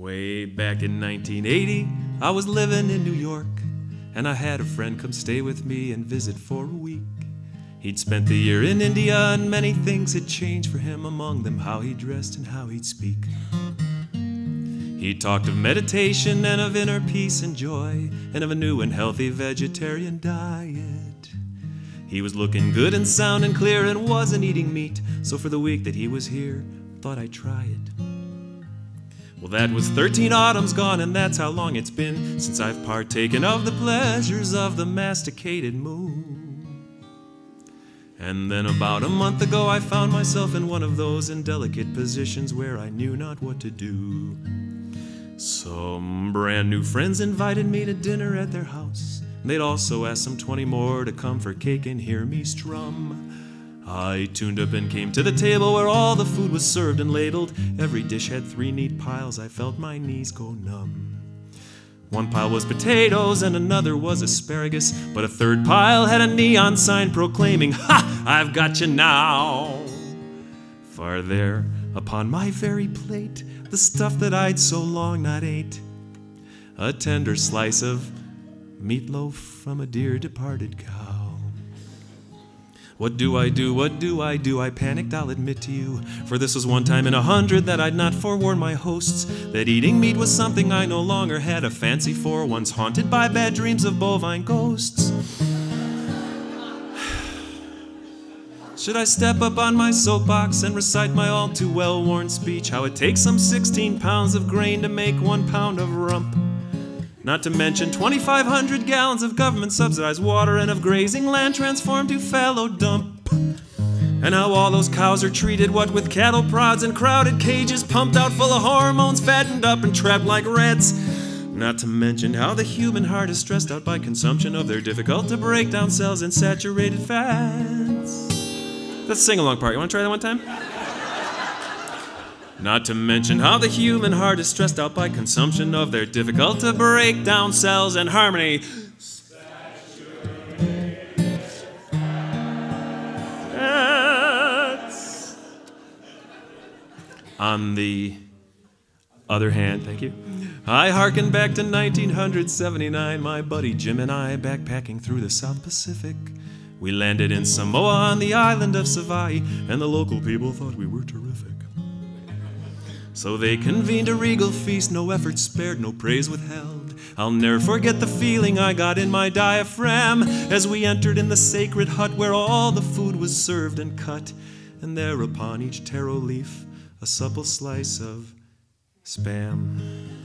Way back in 1980, I was living in New York, and I had a friend come stay with me and visit for a week. He'd spent the year in India, and many things had changed for him, among them how he dressed and how he'd speak. He talked of meditation and of inner peace and joy, and of a new and healthy vegetarian diet. He was looking good and sound and clear and wasn't eating meat, so for the week that he was here, thought I'd try it. Well, that was 13 autumns gone, and that's how long it's been since I've partaken of the pleasures of the masticated moon. And then about a month ago, I found myself in one of those indelicate positions where I knew not what to do. Some brand new friends invited me to dinner at their house. They'd also asked some 20 more to come for cake and hear me strum. I tuned up and came to the table where all the food was served and ladled. Every dish had 3 neat piles. I felt my knees go numb. One pile was potatoes and another was asparagus, but a third pile had a neon sign proclaiming, "Ha! I've got you now!" For there, upon my very plate, the stuff that I'd so long not ate, a tender slice of meatloaf from a dear departed cow. What do I do? What do I do? I panicked, I'll admit to you, for this was one time in 100 that I'd not forewarned my hosts that eating meat was something I no longer had a fancy for, once haunted by bad dreams of bovine ghosts. Should I step up on my soapbox and recite my all too well-worn speech, how it takes some 16 pounds of grain to make 1 pound of rump? Not to mention 2,500 gallons of government-subsidized water and of grazing land transformed to fallow dump. And how all those cows are treated, what with cattle prods and crowded cages, pumped out full of hormones, fattened up and trapped like rats. Not to mention how the human heart is stressed out by consumption of their difficult-to-break-down cells and saturated fats. That's the sing-along part. You want to try that one time? Not to mention how the human heart is stressed out by consumption of their difficult-to-break-down cells and harmony. Fats. On the other hand, thank you, I hearken back to 1979, my buddy Jim and I backpacking through the South Pacific. We landed in Samoa on the island of Savai'i, and the local people thought we were terrific. So they convened a regal feast, no effort spared, no praise withheld. I'll never forget the feeling I got in my diaphragm as we entered in the sacred hut where all the food was served and cut, and there upon each taro leaf a supple slice of Spam.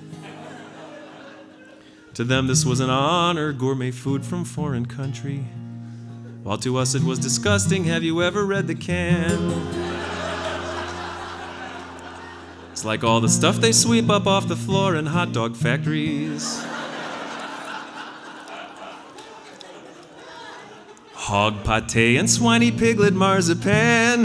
To them this was an honor, gourmet food from foreign country, while to us it was disgusting. Have you ever read the can? It's like all the stuff they sweep up off the floor in hot dog factories. Hog pate and swiney piglet marzipan.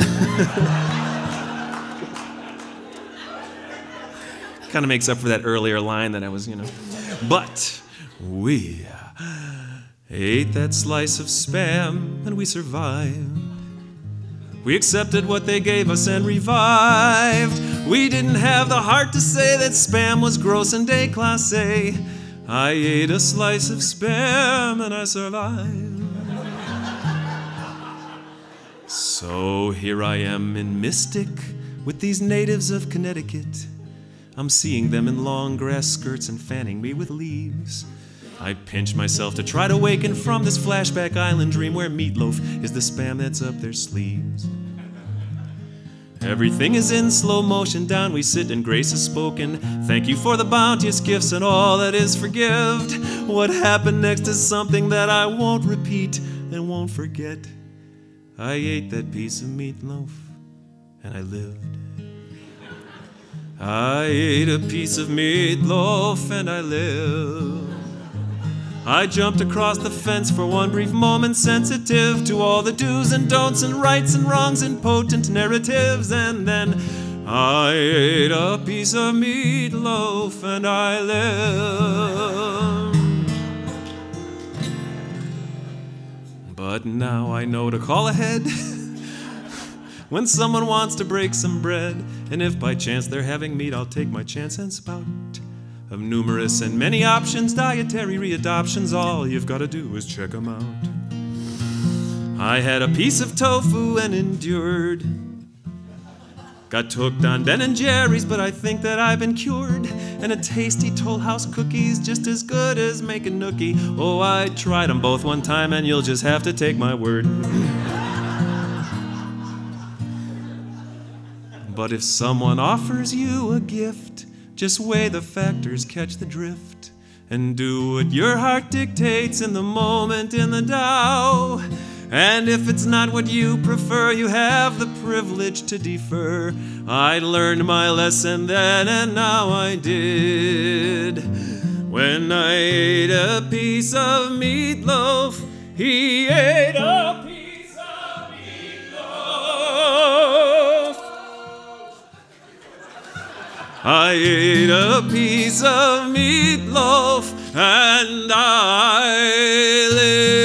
Kind of makes up for that earlier line that I was, But we ate that slice of Spam and we survived. We accepted what they gave us and revived. We didn't have the heart to say that Spam was gross and déclassé. I ate a slice of Spam and I survived. So here I am in Mystic with these natives of Connecticut. I'm seeing them in long grass skirts and fanning me with leaves. I pinch myself to try to waken from this flashback island dream where meatloaf is the Spam that's up their sleeves. Everything is in slow motion, down we sit and grace is spoken. Thank you for the bounteous gifts and all that is forgived. What happened next is something that I won't repeat and won't forget. I ate that piece of meatloaf and I lived. I ate a piece of meatloaf and I lived. I jumped across the fence for one brief moment, sensitive to all the do's and don'ts and rights and wrongs and potent narratives, and then I ate a piece of meatloaf and I lived. But now I know to call ahead when someone wants to break some bread. And if by chance they're having meat, I'll take my chance and spout of numerous and many options, dietary readoptions. All you've got to do is check them out. I had a piece of tofu and endured. Got hooked on Ben & Jerry's, but I think that I've been cured. And a tasty Toll House cookie's just as good as making nookie. Oh, I tried them both one time, and you'll just have to take my word. But if someone offers you a gift, just weigh the factors, catch the drift, and do what your heart dictates in the moment, in the Dow. And if it's not what you prefer, you have the privilege to defer. I learned my lesson then, and now I did. When I ate a piece of meatloaf, he ate a piece of meatloaf. I ate a piece of meatloaf, and I lived.